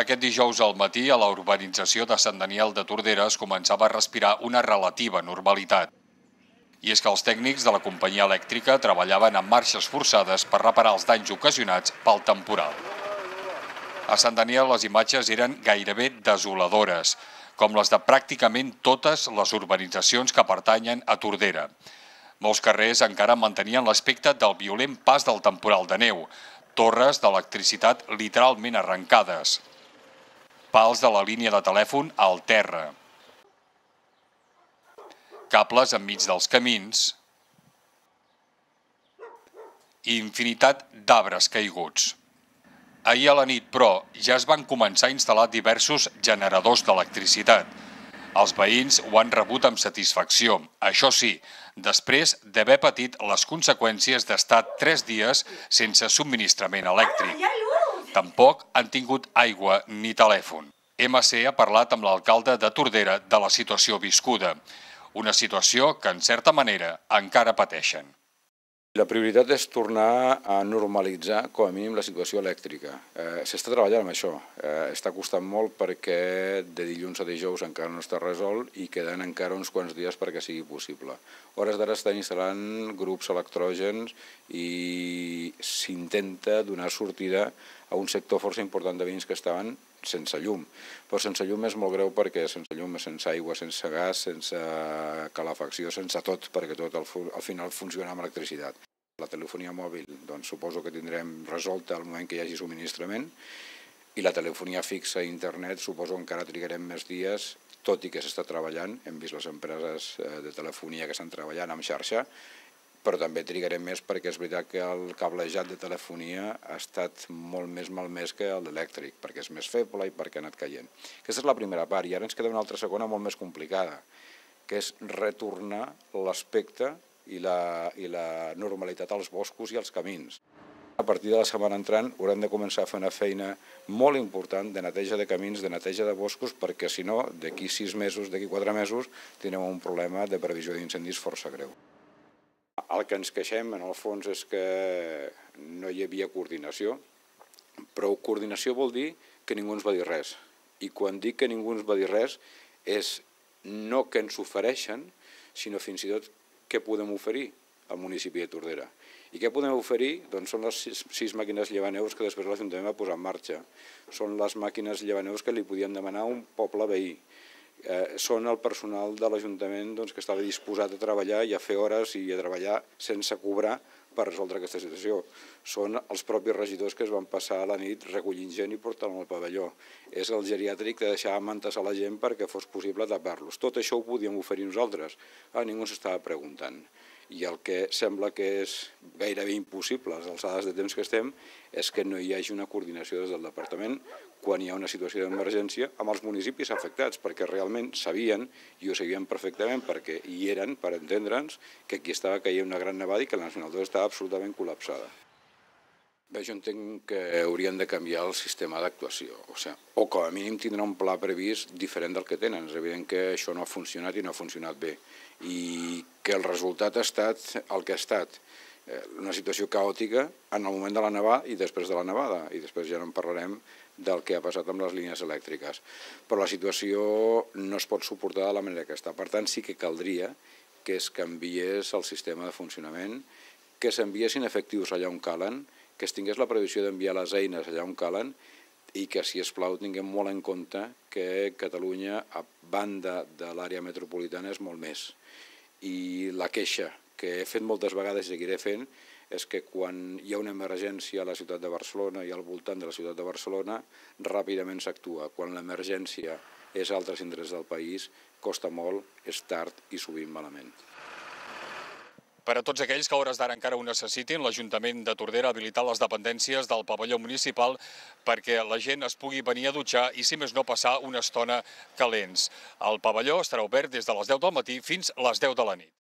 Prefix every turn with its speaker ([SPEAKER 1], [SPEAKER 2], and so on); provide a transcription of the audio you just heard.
[SPEAKER 1] Aquest dijous al matí, a la urbanització de Sant Daniel de Tordera es començava a respirar una relativa normalitat. I és que els tècnics de la companyia elèctrica treballaven amb marxes forçades per reparar els danys ocasionats pel temporal. A Sant Daniel les imatges eren gairebé desoladores, com les de pràcticament totes les urbanitzacions que pertanyen a Tordera. Molts carrers encara mantenien l'aspecte del violent pas del temporal de neu, torres d'electricitat literalment arrencades, pals de la línia de telèfon al terra, cables enmig dels camins i infinitat d'arbres caiguts. Ahir a la nit, però, ja es van començar a instal·lar diversos generadors d'electricitat. Els veïns ho han rebut amb satisfacció, això sí, després d'haver patit les conseqüències d'estar 3 dies sense subministrament elèctric. Tampoc han tingut aigua ni telèfon. MC ha parlat amb l'alcalde de Tordera de la situació viscuda, una situació que, en certa manera, encara pateixen.
[SPEAKER 2] La prioritat és tornar a normalitzar, com a mínim, la situació elèctrica. S'està treballant amb això. Està costant molt perquè de dilluns a dijous encara no està resolt i queden encara uns quants dies perquè sigui possible. A hores d'ara estan instal·lant grups electrògens i s'intenta donar sortida a un sector força important de veïns que estaven sense llum. Però sense llum és molt greu perquè sense llum, sense aigua, sense gas, sense calefacció, sense tot, perquè tot al final funciona amb electricitat. La telefonia mòbil, doncs suposo que tindrem resolta al moment que hi hagi subministrament, i la telefonia fixa i internet suposo que encara trigarem més dies, tot i que s'està treballant. Hem vist les empreses de telefonia que estan treballant amb xarxa, però també trigarem més perquè és veritat que el cablejat de telefonia ha estat molt més malmès que el elèctric, perquè és més feble i perquè ha anat caient. Aquesta és la primera part, i ara ens queda una altra segona molt més complicada, que és retornar l'aspecte i la normalitat als boscos i als camins. A partir de la setmana entrant haurem de començar a fer una feina molt important de neteja de camins, de neteja de boscos, perquè si no, d'aquí 6 mesos, d'aquí 4 mesos, tindrem un problema de previsió d'incendis força greu. El que ens queixem, en el fons, és que no hi havia coordinació, però coordinació vol dir que ningú ens va dir res. I quan dic que ningú ens va dir res, és no que ens ofereixen, sinó fins i tot què podem oferir al municipi de Tordera. I què podem oferir? Doncs són les 6 màquines llevaneus que després l'Ajuntament va posar en marxa. Són les màquines llevaneus que li podien demanar a un poble veí. Són el personal de l'Ajuntament que estava disposat a treballar i a fer hores i a treballar sense cobrar per resoldre aquesta situació. Són els propis regidors que es van passar la nit recollint gent i portant al pavelló. És el geriàtric que deixava mantes a la gent perquè fos possible tapar-los. Tot això ho podíem oferir nosaltres. Ningú s'estava preguntant. I el que sembla que és gairebé impossible a les alçades de temps que estem és que no hi hagi una coordinació des del departament quan hi ha una situació d'emergència amb els municipis afectats, perquè realment sabien, i ho sabien perfectament perquè hi eren, per entendre'ns, que aquí estava caient una gran nevada i que la Nacional 2 estava absolutament col·lapsada. Bé, jo entenc que haurien de canviar el sistema d'actuació, o com a mínim tindrà un pla previst diferent del que tenen. És evident que això no ha funcionat i no ha funcionat bé, i que el resultat ha estat el que ha estat. Una situació caòtica en el moment de la nevada i després de la nevada, i després ja no en parlarem del que ha passat amb les línies elèctriques. Però la situació no es pot suportar de la manera que està. Per tant, sí que caldria que es canviés el sistema de funcionament, que s'enviessin efectius allà on calen, que es tingués la previsió d'enviar les eines allà on calen i que, si us plau, tinguem molt en compte que Catalunya, a banda de l'àrea metropolitana, és molt més. I la queixa que he fet moltes vegades i seguiré fent és que quan hi ha una emergència a la ciutat de Barcelona i al voltant de la ciutat de Barcelona, ràpidament s'actua. Quan l'emergència és a altres indrets del país, costa molt, és tard i sovint malament.
[SPEAKER 1] Per a tots aquells que a hores d'ara encara ho necessitin, l'Ajuntament de Tordera ha habilitat les dependències del pavelló municipal perquè la gent es pugui venir a dutxar i, si més no, passar una estona calents. El pavelló estarà obert des de les 10 del matí fins a les 10 de la nit.